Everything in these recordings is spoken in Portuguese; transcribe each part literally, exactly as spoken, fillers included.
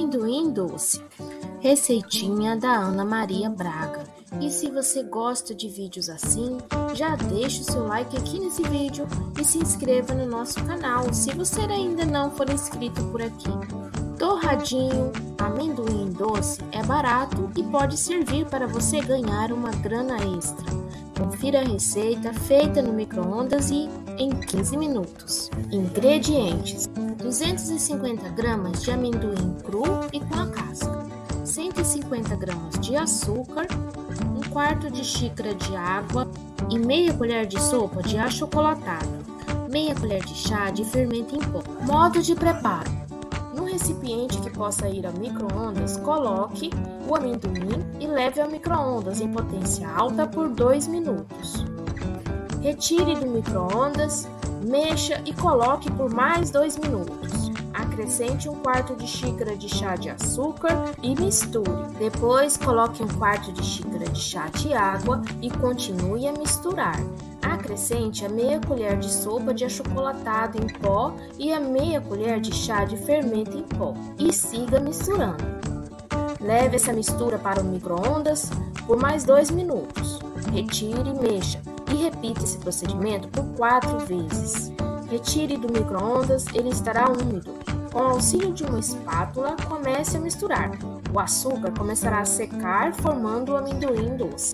Amendoim doce. Receitinha da Ana Maria Braga. E se você gosta de vídeos assim, já deixa o seu like aqui nesse vídeo e se inscreva no nosso canal se você ainda não for inscrito por aqui. Torradinho, amendoim doce é barato e pode servir para você ganhar uma grana extra. Confira a receita feita no micro-ondas e em quinze minutos. Ingredientes: duzentos e cinquenta gramas de amendoim cru e com a casca, cento e cinquenta gramas de açúcar, um quarto de xícara de água e meia colher de sopa de achocolatado, meia colher de chá de fermento em pó. Modo de preparo: num recipiente que possa ir ao micro-ondas, coloque o amendoim e leve ao micro-ondas em potência alta por dois minutos. Retire do micro-ondas, mexa e coloque por mais dois minutos. Acrescente um quarto de xícara de chá de açúcar e misture. Depois, coloque um quarto de xícara de chá de água e continue a misturar. Acrescente a meia colher de sopa de achocolatado em pó e a meia colher de chá de fermento em pó e siga misturando. Leve essa mistura para o micro-ondas por mais dois minutos. Retire, mexa e repita esse procedimento por quatro vezes. Retire do micro-ondas, ele estará úmido. Com o auxílio de uma espátula, comece a misturar. O açúcar começará a secar, formando o amendoim doce.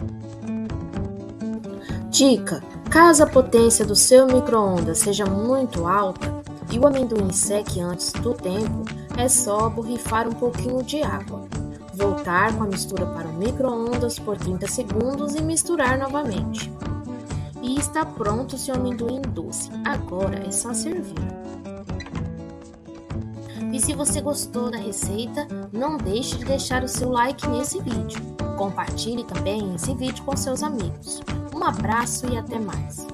Dica: caso a potência do seu micro-ondas seja muito alta e o amendoim seque antes do tempo, é só borrifar um pouquinho de água. Voltar com a mistura para o micro-ondas por trinta segundos e misturar novamente. E está pronto o seu amendoim doce. Agora é só servir. E se você gostou da receita, não deixe de deixar o seu like nesse vídeo. Compartilhe também esse vídeo com seus amigos. Um abraço e até mais!